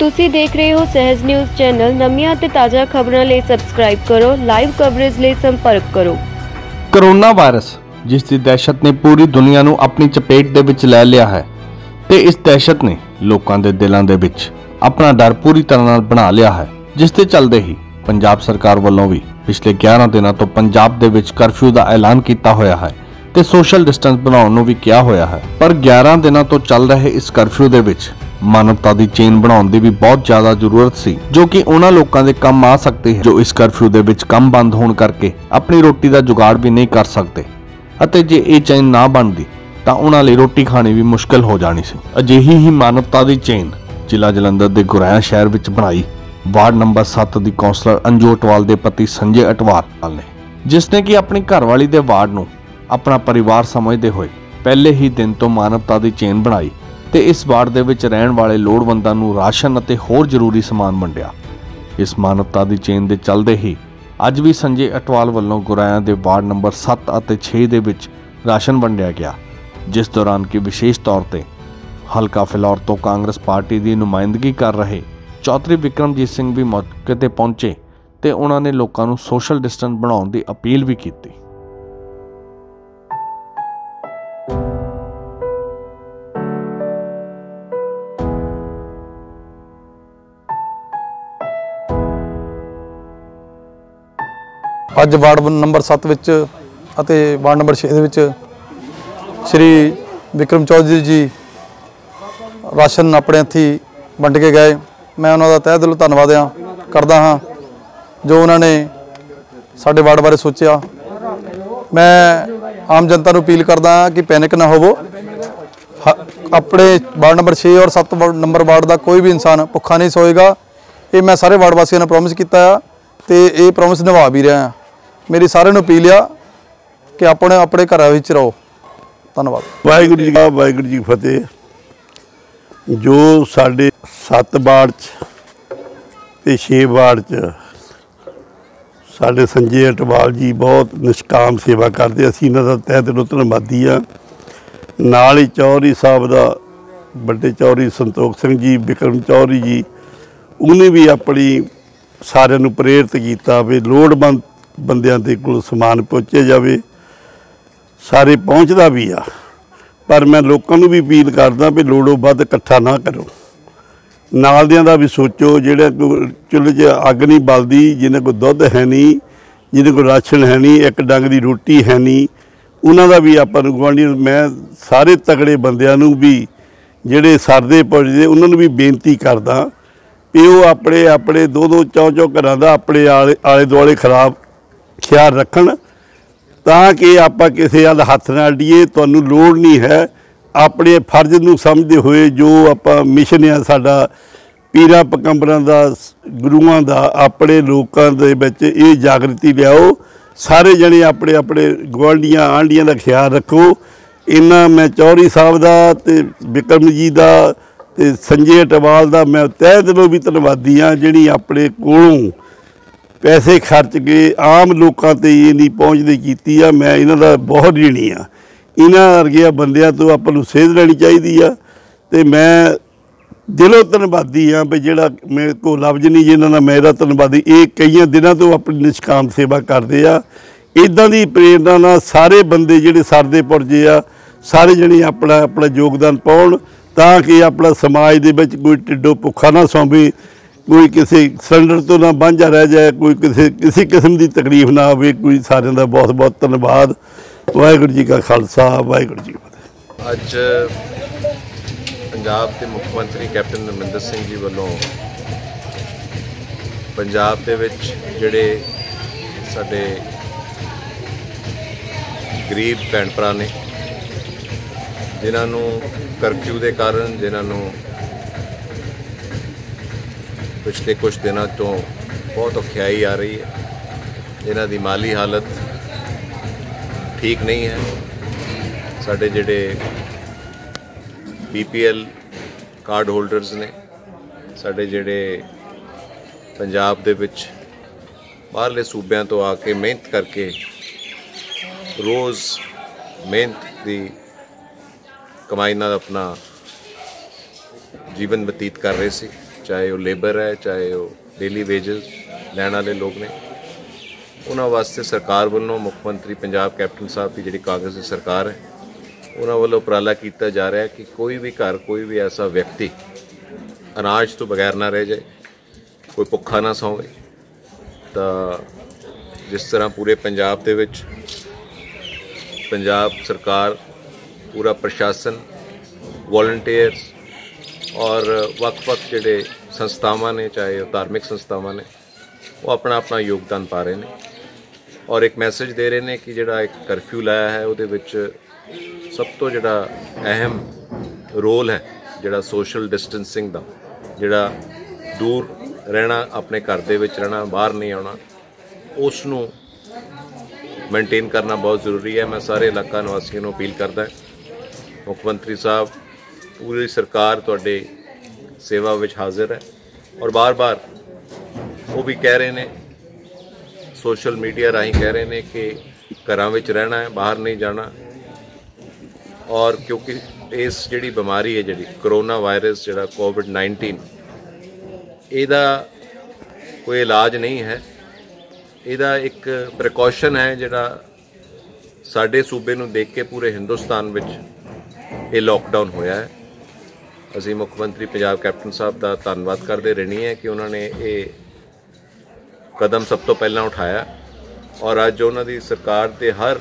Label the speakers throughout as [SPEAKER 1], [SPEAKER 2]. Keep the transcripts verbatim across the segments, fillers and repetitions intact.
[SPEAKER 1] ਤੁਸੀਂ ਦੇਖ ਰਹੇ ਹੋ ਸਹਿਜ ਨਿਊਜ਼ ਚੈਨਲ। ਨਵੀਆਂ ਤੇ ਤਾਜ਼ਾ ਖਬਰਾਂ ਲਈ ਸਬਸਕ੍ਰਾइब करो। लाइव कवरेज ਲਈ ਸੰਪਰਕ ਕਰੋ।
[SPEAKER 2] कोरोना वायरस जिस दी दहशत ने पूरी दुनिया ਨੂੰ ਆਪਣੀ ਚਪੇਟ ਦੇ ਵਿੱਚ ਲੈ ਲਿਆ ਹੈ ਤੇ ਇਸ ਦਹਿਸ਼ਤ ਨੇ ਲੋਕਾਂ ਦੇ ਦਿਲਾਂ ਦੇ ਵਿੱਚ ਆਪਣਾ ਡਰ ਪੂਰੀ ਤਰ੍ਹਾਂ ਨਾਲ ਬਣਾ ਲਿਆ ਹੈ, ਜਿਸ ਦੇ ਚੱਲਦੇ ਹੀ ਪੰਜਾਬ ਸਰਕਾਰ ਵੱਲੋਂ ਵੀ ਪਿਛਲੇ ਗਿਆਰਾਂ ਦਿਨਾਂ ਤੋਂ ਪੰਜਾਬ ਦੇ ਵਿੱਚ ਕਰਫਿਊ ਦਾ ਐਲਾਨ ਕੀਤਾ ਹੋਇਆ ਹੈ ਤੇ ਸੋਸ਼ਲ ਡਿਸਟੈਂਸ ਬਣਾਉਣ ਨੂੰ ਵੀ ਕਿਹਾ ਹੋਇਆ ਹੈ। ਪਰ ਗਿਆਰਾਂ ਦਿਨਾਂ ਤੋਂ ਚੱਲ ਰਹੇ ਇਸ ਕਰਫਿਊ ਦੇ ਵਿੱਚ ਮਾਨਵਤਾ ਦੀ ਚੇਨ ਬਣਾਉਣ ਦੀ ਵੀ ਬਹੁਤ ਜ਼ਿਆਦਾ ਜ਼ਰੂਰਤ ਸੀ, ਜੋ ਕਿ ਉਹਨਾਂ ਲੋਕਾਂ ਦੇ ਕੰਮ ਆ ਸਕਦੀ ਹੈ ਜੋ ਇਸ ਕਰਫਿਊ ਦੇ ਵਿੱਚ ਕੰਮ ਬੰਦ ਹੋਣ ਕਰਕੇ ਆਪਣੀ ਰੋਟੀ ਦਾ ਜੁਗਾੜ ਵੀ ਨਹੀਂ ਕਰ ਸਕਦੇ, ਅਤੇ ਜੇ ਇਹ ਚੇਨ ਨਾ ਬਣਦੀ ਤਾਂ ਉਹਨਾਂ ਲਈ ਰੋਟੀ ਖਾਣੀ ਵੀ ਮੁਸ਼ਕਲ ਹੋ ਜਾਣੀ ਸੀ। ਅਜਿਹੀ ਹੀ ਮਾਨਵਤਾ ਦੀ ਚੇਨ ਜ਼ਿਲ੍ਹਾ ਜਲੰਧਰ ਦੇ ਗੁਰਾਇਆ ਸ਼ਹਿਰ ਵਿੱਚ ਬਣਾਈ ਵਾਰਡ ਨੰਬਰ ਸੱਤ ਦੀ ਕੌਂਸਲਰ ਅੰਜੂ ਅਟਵਾਲ ਦੇ ਪਤੀ ਸੰਜੇ ਅਟਵਾਲ ਨੇ, ਜਿਸ ਨੇ ਕਿ ਆਪਣੀ ਘਰਵਾਲੀ ਦੇ ਵਾਰਡ ਨੂੰ ਆਪਣਾ ਪਰਿਵਾਰ ਸਮਝਦੇ ਹੋਏ ਪਹਿਲੇ ਹੀ ਦਿਨ ਤੋਂ ਮਾਨਵਤਾ ਦੀ ਚੇਨ ਬਣਾਈ ਤੇ ਇਸ ਵਾਰਡ ਦੇ ਵਿੱਚ ਰਹਿਣ ਵਾਲੇ ਲੋੜਵੰਦਾਂ ਨੂੰ ਰਾਸ਼ਨ ਅਤੇ ਹੋਰ ਜ਼ਰੂਰੀ ਸਮਾਨ ਵੰਡਿਆ। ਇਸ ਮਾਨਵਤਾ ਦੀ ਚੇਨ ਦੇ ਚੱਲਦੇ ਹੀ ਅੱਜ ਵੀ ਸੰਜੇ ਅਟਵਾਲ ਵੱਲੋਂ ਗੁਰਾਇਆ ਦੇ ਵਾਰਡ ਨੰਬਰ ਸੱਤ ਅਤੇ ਛੇ ਦੇ ਵਿੱਚ ਰਾਸ਼ਨ ਵੰਡਿਆ ਗਿਆ, ਜਿਸ ਦੌਰਾਨ ਕਿ ਵਿਸ਼ੇਸ਼ ਤੌਰ ਤੇ ਹਲਕਾ ਫਿਲੌਰ ਤੋਂ ਕਾਂਗਰਸ ਪਾਰਟੀ ਦੀ ਨੁਮਾਇੰਦਗੀ ਕਰ ਰਹੇ ਚੌਧਰੀ ਵਿਕਰਮਜੀਤ ਸਿੰਘ ਵੀ ਮੌਕੇ ਤੇ ਪਹੁੰਚੇ ਤੇ ਉਹਨਾਂ ਨੇ ਲੋਕਾਂ ਨੂੰ ਸੋਸ਼ਲ ਡਿਸਟੈਂਸ ਬਣਾਉਣ ਦੀ ਅਪੀਲ ਵੀ ਕੀਤੀ।
[SPEAKER 3] ਅੱਜ ਵਾਰਡ ਨੰਬਰ ਸੱਤ ਵਿੱਚ ਅਤੇ ਵਾਰਡ ਨੰਬਰ ਛੇ ਦੇ ਵਿੱਚ ਸ਼੍ਰੀ ਵਿਕਰਮ ਚੌਧਰੀ ਜੀ ਰਾਸ਼ਨ ਆਪਣੇ ਹੱਥੀਂ ਵੰਡ ਕੇ ਗਏ। ਮੈਂ ਉਹਨਾਂ ਦਾ ਤਹਿ ਦਿਲੋਂ ਧੰਨਵਾਦ ਆ ਕਰਦਾ ਹਾਂ ਜੋ ਉਹਨਾਂ ਨੇ ਸਾਡੇ ਵਾਰਡ ਬਾਰੇ ਸੋਚਿਆ। ਮੈਂ ਆਮ ਜਨਤਾ ਨੂੰ ਅਪੀਲ ਕਰਦਾ ਹਾਂ ਕਿ ਪੈਨਿਕ ਨਾ ਹੋਵੋ। ਆਪਣੇ ਵਾਰਡ ਨੰਬਰ ਛੇ ਔਰ ਸੱਤ ਨੰਬਰ ਵਾਰਡ ਦਾ ਕੋਈ ਵੀ ਇਨਸਾਨ ਭੁੱਖਾ ਨਹੀਂ ਸੋਏਗਾ। ਇਹ ਮੈਂ ਸਾਰੇ ਵਾਰਡ ਵਾਸੀਆਂ ਨੂੰ ਪ੍ਰੋਮਿਸ ਕੀਤਾ ਆ ਤੇ ਇਹ ਪ੍ਰੋਮਿਸ ਨਿਭਾ ਵੀ ਰਿਹਾ। ਮੇਰੀ ਸਾਰਿਆਂ ਨੂੰ ਅਪੀਲ ਆ ਕਿ ਆਪਣੇ ਆਪਣੇ ਘਰਾਂ ਵਿੱਚ ਰਹੋ। ਧੰਨਵਾਦ।
[SPEAKER 4] ਵਾਹਿਗੁਰੂ ਜੀ ਕਾ ਵਾਹਿਗੁਰੂ ਜੀ ਫਤਿਹ। ਜੋ ਸਾਡੇ ਸੱਤ ਵਾਰਡ 'ਚ ਤੇ ਛੇ ਵਾਰਡ 'ਚ ਸਾਡੇ ਸੰਜੇ ਅਟਵਾਲ ਜੀ ਬਹੁਤ ਨਿਸ਼ਕਾਮ ਸੇਵਾ ਕਰਦੇ, ਅਸੀਂ ਇਹਨਾਂ ਦਾ ਤਹਿ ਦਿਲੋਂ ਧੰਨਵਾਦੀ ਆ। ਨਾਲ ਹੀ ਚੌਧਰੀ ਸਾਹਿਬ ਦਾ ਵੱਡੇ ਚੌਧਰੀ ਸੰਤੋਖ ਸਿੰਘ ਜੀ, ਵਿਕਰਮ ਚੌਧਰੀ ਜੀ, ਉਹਨੇ ਵੀ ਆਪਣੀ ਸਾਰਿਆਂ ਨੂੰ ਪ੍ਰੇਰਿਤ ਕੀਤਾ ਵੀ ਲੋੜਵੰਦ ਬੰਦਿਆਂ ਦੇ ਕੋਲ ਸਮਾਨ ਪਹੁੰਚਿਆ ਜਾਵੇ। ਸਾਰੇ ਪਹੁੰਚਦਾ ਵੀ ਆ, ਪਰ ਮੈਂ ਲੋਕਾਂ ਨੂੰ ਵੀ ਅਪੀਲ ਕਰਦਾ ਵੀ ਲੋੜੋਂ ਵੱਧ ਇਕੱਠਾ ਨਾ ਕਰੋ। ਨਾਲ ਦਿਆਂ ਦਾ ਵੀ ਸੋਚੋ, ਜਿਹੜੇ ਕੋਈ ਚੁੱਲ੍ਹੇ 'ਚ ਅੱਗ ਨਹੀਂ ਬਲਦੀ, ਜਿਹਨਾਂ ਕੋਲ ਦੁੱਧ ਹੈ ਨਹੀਂ, ਜਿਹਦੇ ਕੋਲ ਰਾਸ਼ਨ ਹੈ ਨਹੀਂ, ਇੱਕ ਡੰਗ ਦੀ ਰੋਟੀ ਹੈ ਨਹੀਂ, ਉਹਨਾਂ ਦਾ ਵੀ ਆਪਾਂ ਨੂੰ ਗੁਆਂਢੀ। ਮੈਂ ਸਾਰੇ ਤਗੜੇ ਬੰਦਿਆਂ ਨੂੰ ਵੀ ਜਿਹੜੇ ਸਰਦੇ ਪੁੱਜਦੇ ਉਹਨਾਂ ਨੂੰ ਵੀ ਬੇਨਤੀ ਕਰਦਾ ਵੀ ਉਹ ਆਪਣੇ ਆਪਣੇ ਦੋ ਦੋ ਚੌ ਚੌ ਘਰਾਂ ਦਾ ਆਪਣੇ ਆਲੇ ਆਲੇ ਦੁਆਲੇ ਖਰਾਬ ਖਿਆਲ ਰੱਖਣ, ਤਾਂ ਕਿ ਆਪਾਂ ਕਿਸੇ ਵੱਲ ਹੱਥ ਨਾ ਅੱਡੀਏ। ਤੁਹਾਨੂੰ ਲੋੜ ਨਹੀਂ ਹੈ, ਆਪਣੇ ਫਰਜ਼ ਨੂੰ ਸਮਝਦੇ ਹੋਏ ਜੋ ਆਪਾਂ ਮਿਸ਼ਨ ਆ ਸਾਡਾ ਪੀਰਾਂ ਪਕੰਬਰਾਂ ਦਾ, ਗੁਰੂਆਂ ਦਾ, ਆਪਣੇ ਲੋਕਾਂ ਦੇ ਵਿੱਚ ਇਹ ਜਾਗਰਤੀ ਲਿਆਓ। ਸਾਰੇ ਜਣੇ ਆਪਣੇ ਆਪਣੇ ਗੁਆਂਢੀਆਂ ਆਂਢੀਆਂ ਦਾ ਖਿਆਲ ਰੱਖੋ। ਇਹਨਾਂ ਮੈਂ ਚੌਧਰੀ ਸਾਹਿਬ ਦਾ ਤੇ ਵਿਕਰਮ ਜੀ ਦਾ ਤੇ ਸੰਜੇ ਅਟਵਾਲ ਦਾ ਮੈਂ ਤਹਿ ਦਿਲੋਂ ਵੀ ਧੰਨਵਾਦੀ ਹਾਂ, ਜਿਹੜੀ ਆਪਣੇ ਕੋਲੋਂ ਪੈਸੇ ਖਰਚ ਕੇ ਆਮ ਲੋਕਾਂ 'ਤੇ ਇਹ ਨਹੀਂ ਪਹੁੰਚਦੇ ਕੀਤੀ ਆ। ਮੈਂ ਇਹਨਾਂ ਦਾ ਬਹੁਤ ঋਣੀ ਆ। ਇਹਨਾਂ ਵਰਗਿਆਂ ਬੰਦਿਆਂ ਤੋਂ ਆਪਾਂ ਨੂੰ ਸੇਧ ਲੈਣੀ ਚਾਹੀਦੀ ਆ ਤੇ ਮੈਂ ਦਿਲੋਂ ਧੰਨਵਾਦੀ ਹਾਂ ਵੀ ਜਿਹੜਾ ਮੇਰੇ ਕੋਲ ਲਫ਼ਜ਼ ਨਹੀਂ ਜਿਹਨਾਂ ਦਾ ਮੈਂ ਇਹਦਾ ਧੰਨਵਾਦੀ। ਇਹ ਕਈਆਂ ਦਿਨਾਂ ਤੋਂ ਆਪਣੀ ਨਿਸ਼ਕਾਮ ਸੇਵਾ ਕਰਦੇ ਆ। ਇੱਦਾਂ ਦੀ ਪ੍ਰੇਰਨਾ ਨਾਲ ਸਾਰੇ ਬੰਦੇ ਜਿਹੜੇ ਸਰਦੇ ਪੁਰਜੇ ਆ, ਸਾਰੇ ਜਣੇ ਆਪਣਾ ਆਪਣਾ ਯੋਗਦਾਨ ਪਾਉਣ, ਤਾਂ ਕਿ ਆਪਣਾ ਸਮਾਜ ਦੇ ਵਿੱਚ ਕੋਈ ਢਿੱਡੋਂ ਭੁੱਖਾ ਨਾ ਸੌਂਵੇ, ਕੋਈ ਕਿਸੇ ਸਿਲੰਡਰ ਤੋਂ ਨਾ ਵਾਂਝਾ ਰਹਿ ਜਾਏ, ਕੋਈ ਕਿਸੇ ਕਿਸੇ ਕਿਸਮ ਦੀ ਤਕਲੀਫ ਨਾ ਆਵੇ। ਕੋਈ ਸਾਰਿਆਂ ਦਾ ਬਹੁਤ ਬਹੁਤ ਧੰਨਵਾਦ। ਵਾਹਿਗੁਰੂ ਜੀ ਕਾ ਖਾਲਸਾ, ਵਾਹਿਗੁਰੂ ਜੀ ਕੀ ਫਤਿਹ।
[SPEAKER 5] ਅੱਜ ਪੰਜਾਬ ਦੇ ਮੁੱਖ ਮੰਤਰੀ ਕੈਪਟਨ ਅਮਰਿੰਦਰ ਸਿੰਘ ਜੀ ਵੱਲੋਂ ਪੰਜਾਬ ਦੇ ਵਿੱਚ ਜਿਹੜੇ ਸਾਡੇ ਗਰੀਬ ਭੈਣ ਭਰਾ ਨੇ, ਜਿਨ੍ਹਾਂ ਨੂੰ ਕਰਫਿਊ ਦੇ ਕਾਰਨ, ਜਿਨ੍ਹਾਂ ਨੂੰ ਪਿਛਲੇ ਕੁਛ ਦਿਨਾਂ ਤੋਂ ਬਹੁਤ ਔਖਿਆਈ ਆ ਰਹੀ ਹੈ, ਜਿਨ੍ਹਾਂ ਦੀ ਮਾਲੀ ਹਾਲਤ ਠੀਕ ਨਹੀਂ ਹੈ, ਸਾਡੇ ਜਿਹੜੇ B P L card holders ਨੇ, ਸਾਡੇ ਜਿਹੜੇ ਪੰਜਾਬ ਦੇ ਵਿੱਚ ਬਾਹਰਲੇ ਸੂਬਿਆਂ ਤੋਂ ਆ ਕੇ ਮਿਹਨਤ ਕਰਕੇ ਰੋਜ਼ ਮਿਹਨਤ ਦੀ ਕਮਾਈ ਨਾਲ ਆਪਣਾ ਜੀਵਨ ਬਤੀਤ ਕਰ ਰਹੇ ਸੀ, ਚਾਹੇ ਉਹ ਲੇਬਰ ਹੈ, ਚਾਹੇ ਉਹ ਡੇਲੀ ਵੇਜਸ ਲੈਣ ਵਾਲੇ ਲੋਕ ਨੇ, ਉਹਨਾਂ ਵਾਸਤੇ ਸਰਕਾਰ ਵੱਲੋਂ ਮੁੱਖ ਮੰਤਰੀ ਪੰਜਾਬ ਕੈਪਟਨ ਸਾਹਿਬ ਦੀ ਜਿਹੜੀ ਕਾਂਗਰਸ ਦੀ ਸਰਕਾਰ ਹੈ ਉਹਨਾਂ ਵੱਲੋਂ ਉਪਰਾਲਾ ਕੀਤਾ ਜਾ ਰਿਹਾ ਕਿ ਕੋਈ ਵੀ ਘਰ, ਕੋਈ ਵੀ ਐਸਾ ਵਿਅਕਤੀ ਅਨਾਜ ਤੋਂ ਬਗੈਰ ਨਾ ਰਹਿ ਜਾਏ, ਕੋਈ ਭੁੱਖਾ ਨਾ ਸੌਵੇ। ਤਾਂ ਜਿਸ ਤਰ੍ਹਾਂ ਪੂਰੇ ਪੰਜਾਬ ਦੇ ਵਿੱਚ ਪੰਜਾਬ ਸਰਕਾਰ, ਪੂਰਾ ਪ੍ਰਸ਼ਾਸਨ, ਵੋਲੰਟੀਅਰਸ ਔਰ ਵੱਖ-ਵੱਖ ਜਿਹੜੇ ਸੰਸਥਾਵਾਂ ਨੇ, ਚਾਹੇ ਉਹ ਧਾਰਮਿਕ ਸੰਸਥਾਵਾਂ ਨੇ, ਉਹ ਆਪਣਾ ਆਪਣਾ ਯੋਗਦਾਨ ਪਾ ਰਹੇ ਨੇ ਔਰ ਇੱਕ ਮੈਸੇਜ ਦੇ ਰਹੇ ਨੇ ਕਿ ਜਿਹੜਾ ਇੱਕ ਕਰਫਿਊ ਲਾਇਆ ਹੈ ਉਹਦੇ ਵਿੱਚ ਸਭ ਤੋਂ ਜਿਹੜਾ ਅਹਿਮ ਰੋਲ ਹੈ ਜਿਹੜਾ ਸੋਸ਼ਲ ਡਿਸਟੈਂਸਿੰਗ ਦਾ, ਜਿਹੜਾ ਦੂਰ ਰਹਿਣਾ, ਆਪਣੇ ਘਰ ਦੇ ਵਿੱਚ ਰਹਿਣਾ, ਬਾਹਰ ਨਹੀਂ ਆਉਣਾ, ਉਸ ਨੂੰ ਮੇਨਟੇਨ ਕਰਨਾ ਬਹੁਤ ਜ਼ਰੂਰੀ ਹੈ। ਮੈਂ ਸਾਰੇ ਇਲਾਕਾ ਨਿਵਾਸੀਆਂ ਨੂੰ ਅਪੀਲ ਕਰਦਾ, ਮੁੱਖ ਮੰਤਰੀ ਸਾਹਿਬ, ਪੂਰੀ ਸਰਕਾਰ ਤੁਹਾਡੇ ਸੇਵਾ ਵਿੱਚ ਹਾਜ਼ਰ ਹੈ ਔਰ ਬਾਰ-ਬਾਰ ਉਹ ਵੀ ਕਹਿ ਰਹੇ ਨੇ, ਸੋਸ਼ਲ ਮੀਡੀਆ ਰਾਹੀਂ ਕਹਿ ਰਹੇ ਨੇ ਕਿ ਘਰਾਂ ਵਿੱਚ ਰਹਿਣਾ ਹੈ, ਬਾਹਰ ਨਹੀਂ ਜਾਣਾ। ਔਰ ਕਿਉਂਕਿ ਇਸ ਜਿਹੜੀ ਬਿਮਾਰੀ ਹੈ, ਜਿਹੜੀ ਕਰੋਨਾ ਵਾਇਰਸ, ਜਿਹੜਾ ਕੋਵਿਡ ਨਾਈਨਟੀਨ, ਇਹਦਾ ਕੋਈ ਇਲਾਜ ਨਹੀਂ ਹੈ, ਇਹਦਾ ਇੱਕ ਪ੍ਰੀਕਾਸ਼ਨ ਹੈ ਜਿਹੜਾ ਸਾਡੇ ਸੂਬੇ ਨੂੰ ਦੇਖ ਕੇ ਪੂਰੇ ਹਿੰਦੁਸਤਾਨ ਵਿੱਚ ਇਹ ਲੋਕਡਾਊਨ ਹੋਇਆ ਹੈ। ਅਸੀਂ ਮੁੱਖ ਮੰਤਰੀ ਪੰਜਾਬ ਕੈਪਟਨ ਸਾਹਿਬ ਦਾ ਧੰਨਵਾਦ ਕਰਦੇ ਰਹਿਣੀ ਹੈ ਕਿ ਉਹਨਾਂ ਨੇ ਇਹ ਕਦਮ ਸਭ ਤੋਂ ਪਹਿਲਾਂ ਉਠਾਇਆ ਔਰ ਅੱਜ ਉਹਨਾਂ ਦੀ ਸਰਕਾਰ ਦੇ ਹਰ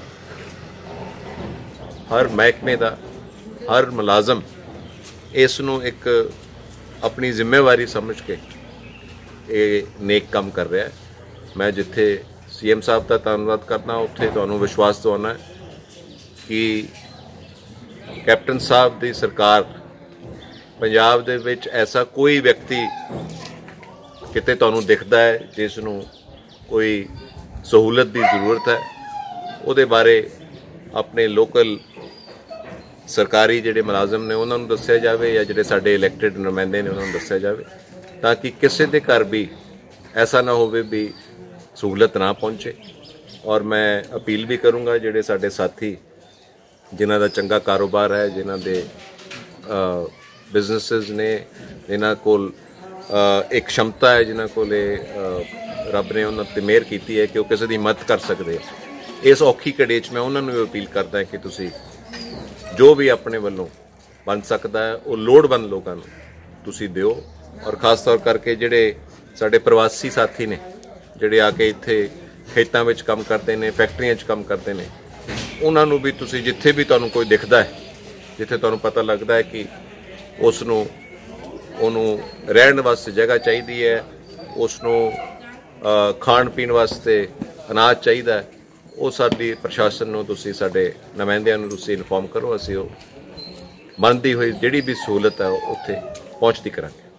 [SPEAKER 5] ਹਰ ਮਹਿਕਮੇ ਦਾ ਹਰ ਮੁਲਾਜ਼ਮ ਇਸ ਨੂੰ ਇੱਕ ਆਪਣੀ ਜ਼ਿੰਮੇਵਾਰੀ ਸਮਝ ਕੇ ਇਹ ਨੇਕ ਕੰਮ ਕਰ ਰਿਹਾ ਹੈ। ਮੈਂ ਜਿੱਥੇ ਸੀਐਮ ਸਾਹਿਬ ਦਾ ਧੰਨਵਾਦ ਕਰਨਾ, ਉੱਥੇ ਤੁਹਾਨੂੰ ਵਿਸ਼ਵਾਸ ਦਿਵਾਉਣਾ ਕਿ ਕੈਪਟਨ ਸਾਹਿਬ ਦੀ ਸਰਕਾਰ, ਪੰਜਾਬ ਦੇ ਵਿੱਚ ਐਸਾ ਕੋਈ ਵਿਅਕਤੀ ਕਿਤੇ ਤੁਹਾਨੂੰ ਦਿਖਦਾ ਹੈ ਜਿਸ ਨੂੰ ਕੋਈ ਸਹੂਲਤ ਦੀ ਜ਼ਰੂਰਤ ਹੈ, ਉਹਦੇ ਬਾਰੇ ਆਪਣੇ ਲੋਕਲ ਸਰਕਾਰੀ ਜਿਹੜੇ ਮੁਲਾਜ਼ਮ ਨੇ ਉਹਨਾਂ ਨੂੰ ਦੱਸਿਆ ਜਾਵੇ ਜਾਂ ਜਿਹੜੇ ਸਾਡੇ ਇਲੈਕਟਿਡ ਨੁਮਾਇੰਦੇ ਨੇ ਉਹਨਾਂ ਨੂੰ ਦੱਸਿਆ ਜਾਵੇ, ਤਾਂ ਕਿ ਕਿਸੇ ਦੇ ਘਰ ਵੀ ਐਸਾ ਨਾ ਹੋਵੇ ਵੀ ਸਹੂਲਤ ਨਾ ਪਹੁੰਚੇ। ਔਰ ਮੈਂ ਅਪੀਲ ਵੀ ਕਰੂੰਗਾ ਜਿਹੜੇ ਸਾਡੇ ਸਾਥੀ ਜਿਨ੍ਹਾਂ ਦਾ ਚੰਗਾ ਕਾਰੋਬਾਰ ਹੈ, ਜਿਨ੍ਹਾਂ ਦੇ ਬਿਜ਼ਨੈਸਿਸ ਨੇ, ਜਿਨ੍ਹਾਂ ਕੋਲ ਇੱਕ क्षमता ਹੈ, ਜਿਨ੍ਹਾਂ ਕੋਲ ਰੱਬ ਨੇ ਉਹਨਾਂ 'ਤੇ ਮਿਹਰ ਕੀਤੀ ਹੈ ਕਿ ਉਹ ਕਿਸੇ ਦੀ ਮਦਦ ਕਰ ਸਕਦੇ ਆ, ਇਸ ਔਖੀ ਘੜੀ 'ਚ ਮੈਂ ਉਹਨਾਂ ਨੂੰ ਵੀ ਅਪੀਲ ਕਰਦਾ ਕਿ ਤੁਸੀਂ ਜੋ ਵੀ ਆਪਣੇ ਵੱਲੋਂ ਬਣ ਸਕਦਾ ਹੈ ਉਹ ਲੋੜਵੰਦ ਲੋਕਾਂ ਨੂੰ ਤੁਸੀਂ ਦਿਓ। ਔਰ ਖਾਸ ਤੌਰ ਕਰਕੇ ਜਿਹੜੇ ਸਾਡੇ ਪ੍ਰਵਾਸੀ ਸਾਥੀ ਨੇ, ਜਿਹੜੇ ਆ ਕੇ ਇੱਥੇ ਖੇਤਾਂ ਵਿੱਚ ਕੰਮ ਕਰਦੇ ਨੇ, ਫੈਕਟਰੀਆਂ 'ਚ ਕੰਮ ਕਰਦੇ ਨੇ, ਉਹਨਾਂ ਨੂੰ ਵੀ ਤੁਸੀਂ ਜਿੱਥੇ ਵੀ ਤੁਹਾਨੂੰ ਕੋਈ ਦਿਖਦਾ ਹੈ, ਜਿੱਥੇ ਤੁਹਾਨੂੰ ਪਤਾ ਲੱਗਦਾ ਹੈ ਕਿ ਉਸ ਨੂੰ ਉਹਨੂੰ ਰਹਿਣ ਵਾਸਤੇ ਜਗ੍ਹਾ ਚਾਹੀਦੀ ਹੈ, ਉਸ ਨੂੰ ਖਾਣ ਪੀਣ ਵਾਸਤੇ ਅਨਾਜ ਚਾਹੀਦਾ ਹੈ, ਉਹ ਸਾਡੀ ਪ੍ਰਸ਼ਾਸਨ ਨੂੰ ਤੁਸੀਂ, ਸਾਡੇ ਨੁਮਾਇੰਦਿਆਂ ਨੂੰ ਤੁਸੀਂ ਇਨਫੋਰਮ ਕਰੋ। ਅਸੀਂ ਉਹ ਬਣਦੀ ਹੋਈ ਜਿਹੜੀ ਵੀ ਸਹੂਲਤ ਹੈ ਉੱਥੇ ਪਹੁੰਚਦੀ ਕਰਾਂਗੇ।